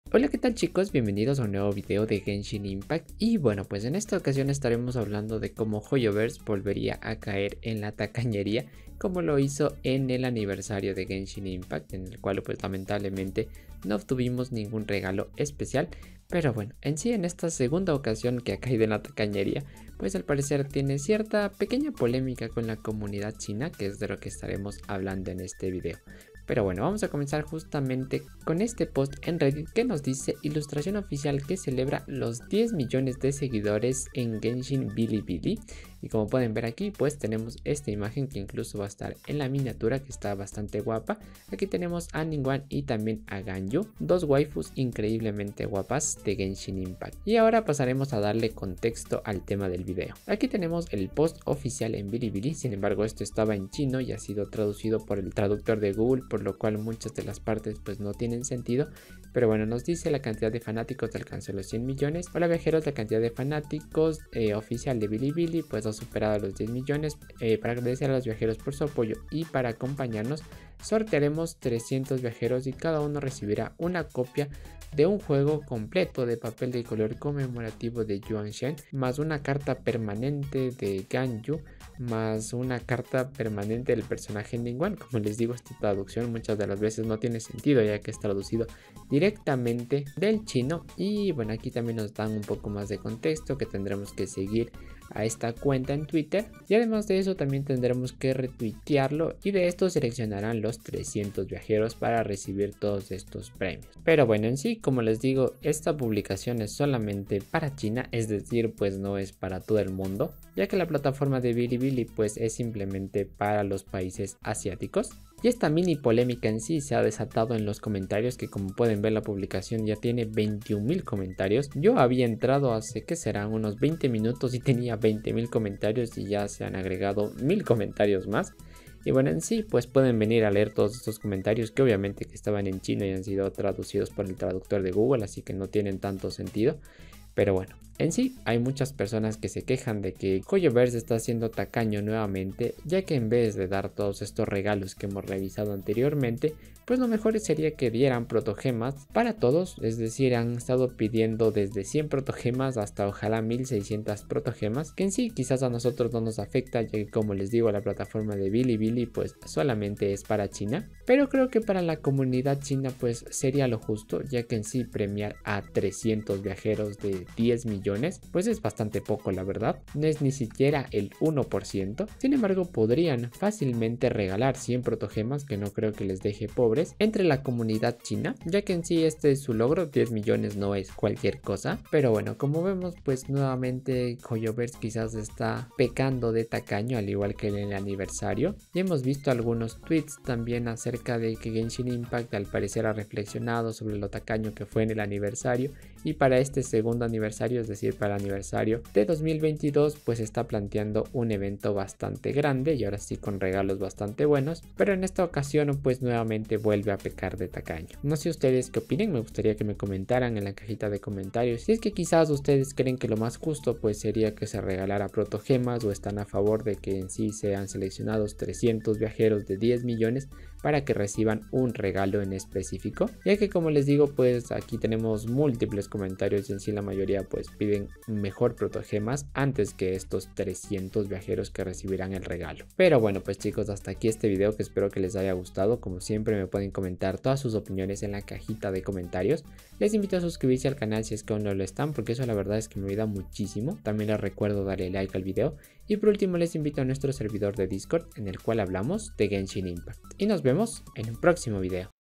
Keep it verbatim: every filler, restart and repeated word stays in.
Hola, ¿qué tal chicos? Bienvenidos a un nuevo video de Genshin Impact. Y bueno, pues en esta ocasión estaremos hablando de cómo Hoyoverse volvería a caer en la tacañería como lo hizo en el aniversario de Genshin Impact, en el cual pues lamentablemente no obtuvimos ningún regalo especial. Pero bueno, en sí en esta segunda ocasión que ha caído en la tacañería, pues al parecer tiene cierta pequeña polémica con la comunidad china, que es de lo que estaremos hablando en este video. Pero bueno, vamos a comenzar justamente con este post en Reddit que nos dice: ilustración oficial que celebra los diez millones de seguidores en Genshin Bilibili. Y como pueden ver aquí, pues tenemos esta imagen que incluso va a estar en la miniatura, que está bastante guapa. Aquí tenemos a Ningguang y también a Ganyu, dos waifus increíblemente guapas de Genshin Impact. Y ahora pasaremos a darle contexto al tema del video. Aquí tenemos el post oficial en Bilibili, sin embargo esto estaba en chino y ha sido traducido por el traductor de Google, por lo cual muchas de las partes pues no tienen sentido. Pero bueno, nos dice: la cantidad de fanáticos alcanzó los cien millones. Hola viajeros, la cantidad de fanáticos eh, oficial de Bilibili pues ha superado los diez millones. Eh, para agradecer a los viajeros por su apoyo y para acompañarnos, sortearemos trescientos viajeros y cada uno recibirá una copia de un juego completo de papel de color conmemorativo de Yuan Shen, más una carta permanente de Ganyu, más una carta permanente del personaje Ningguang. Como les digo, esta traducción muchas de las veces no tiene sentido, ya que es traducido directamente del chino. Y bueno, aquí también nos dan un poco más de contexto, que tendremos que seguir a esta cuenta en Twitter, y además de eso también tendremos que retuitearlo, y de esto seleccionarán los trescientos viajeros para recibir todos estos premios. Pero bueno, en sí, como les digo, esta publicación es solamente para China, es decir, pues no es para todo el mundo, ya que la plataforma de Bilibili pues es simplemente para los países asiáticos. Y esta mini polémica en sí se ha desatado en los comentarios, que como pueden ver la publicación ya tiene veintiún mil comentarios. Yo había entrado hace que serán unos veinte minutos y tenía veinte mil comentarios, y ya se han agregado mil comentarios más. Y bueno, en sí pues pueden venir a leer todos estos comentarios, que obviamente que estaban en chino y han sido traducidos por el traductor de Google, así que no tienen tanto sentido. Pero bueno, en sí hay muchas personas que se quejan de que Hoyoverse está siendo tacaño nuevamente, ya que en vez de dar todos estos regalos que hemos revisado anteriormente, pues lo mejor sería que dieran protogemas para todos. Es decir, han estado pidiendo desde cien protogemas hasta ojalá mil seiscientas protogemas, que en sí quizás a nosotros no nos afecta, ya que como les digo, la plataforma de Bilibili pues solamente es para China, pero creo que para la comunidad china pues sería lo justo, ya que en sí premiar a trescientos viajeros de diez millones pues es bastante poco, la verdad, no es ni siquiera el uno por ciento. Sin embargo, podrían fácilmente regalar cien protogemas, que no creo que les deje pobres, entre la comunidad china, ya que en sí este es su logro. Diez millones no es cualquier cosa. Pero bueno, como vemos pues nuevamente Hoyoverse quizás está pecando de tacaño, al igual que en el aniversario, y hemos visto algunos tweets también acerca de que Genshin Impact al parecer ha reflexionado sobre lo tacaño que fue en el aniversario, y para este segundo aniversario, es decir para el aniversario de dos mil veintidós, pues está planteando un evento bastante grande y ahora sí con regalos bastante buenos, pero en esta ocasión pues nuevamente vuelve a pecar de tacaño. No sé ustedes qué opinen, me gustaría que me comentaran en la cajita de comentarios si es que quizás ustedes creen que lo más justo pues sería que se regalara protogemas, o están a favor de que en sí sean seleccionados trescientos viajeros de diez millones para que reciban un regalo en específico, ya que como les digo pues aquí tenemos múltiples comentarios y en sí la mayoría pues piden mejor protogemas antes que estos trescientos viajeros que recibirán el regalo. Pero bueno pues chicos, hasta aquí este video, que espero que les haya gustado. Como siempre me pueden comentar todas sus opiniones en la cajita de comentarios. Les invito a suscribirse al canal si es que aún no lo están, porque eso la verdad es que me ayuda muchísimo. También les recuerdo darle like al video, y por último les invito a nuestro servidor de Discord, en el cual hablamos de Genshin Impact. Y nos vemos en un próximo video.